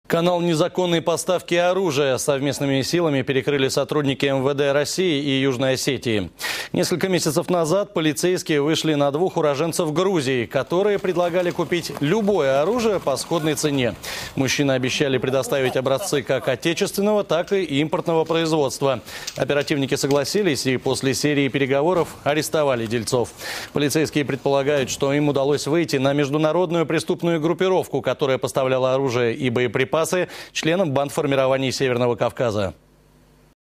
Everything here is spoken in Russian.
Канал незаконной поставки оружия совместными силами перекрыли сотрудники МВД России и Южной Осетии. Несколько месяцев назад полицейские вышли на двух уроженцев Грузии, которые предлагали купить любое оружие по сходной цене. Мужчины обещали предоставить образцы как отечественного, так и импортного производства. Оперативники согласились и после серии переговоров арестовали дельцов. Полицейские предполагают, что им удалось выйти на международную преступную группировку, которая поставляла оружие и боеприпасы членам бандформирований Северного Кавказа.